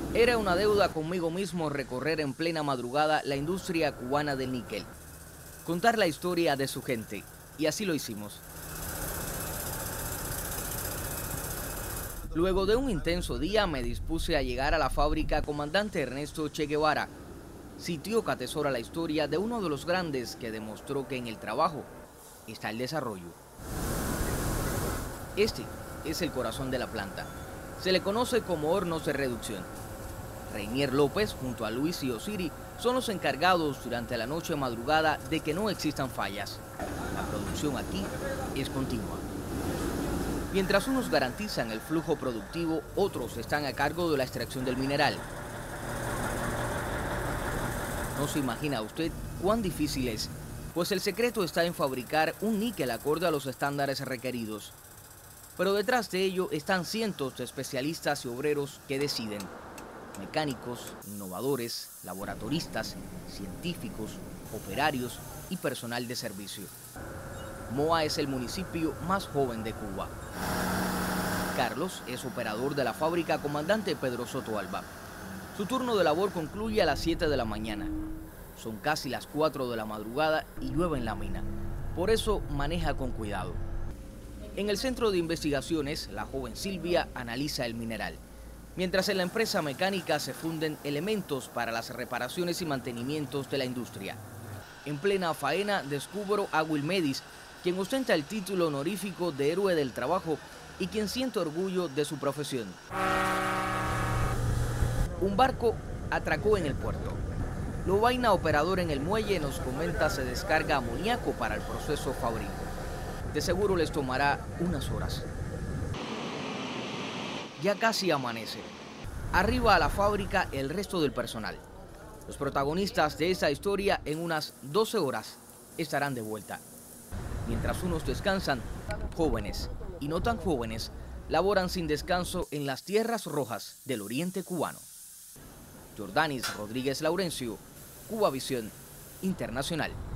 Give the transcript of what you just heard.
Era una deuda conmigo mismo recorrer en plena madrugada la industria cubana del níquel, contar la historia de su gente, y así lo hicimos. Luego de un intenso día me dispuse a llegar a la fábrica Comandante Ernesto Che Guevara, sitio que atesora la historia de uno de los grandes que demostró que en el trabajo está el desarrollo. Este es el corazón de la planta. Se le conoce como hornos de reducción. Reinier López junto a Luis y Osiri son los encargados durante la noche madrugada de que no existan fallas. La producción aquí es continua. Mientras unos garantizan el flujo productivo, otros están a cargo de la extracción del mineral. No se imagina usted cuán difícil es, pues el secreto está en fabricar un níquel acorde a los estándares requeridos. Pero detrás de ello están cientos de especialistas y obreros que deciden. Mecánicos, innovadores, laboratoristas, científicos, operarios y personal de servicio. Moa es el municipio más joven de Cuba. Carlos es operador de la fábrica Comandante Pedro Soto Alba. Su turno de labor concluye a las 7 de la mañana. Son casi las 4 de la madrugada y llueve en la mina. Por eso maneja con cuidado. En el centro de investigaciones, la joven Silvia analiza el mineral, mientras en la empresa mecánica se funden elementos para las reparaciones y mantenimientos de la industria. En plena faena descubro a Wilmedis, quien ostenta el título honorífico de héroe del trabajo y quien siente orgullo de su profesión. Un barco atracó en el puerto. Lobaina, operador en el muelle, nos comenta se descarga amoníaco para el proceso fabril. De seguro les tomará unas horas. Ya casi amanece. Arriba a la fábrica el resto del personal. Los protagonistas de esta historia en unas 12 horas estarán de vuelta. Mientras unos descansan, jóvenes y no tan jóvenes laboran sin descanso en las tierras rojas del oriente cubano. Jordanis Rodríguez Laurencio, Cubavisión Internacional.